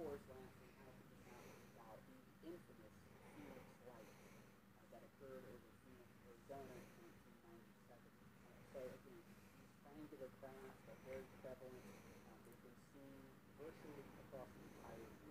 course, last thing, how could this not leave out the infamous Phoenix Lights that occurred over Phoenix, Arizona in 1997. So again, these triangular crafts are very prevalent. They've been seen virtually across the entire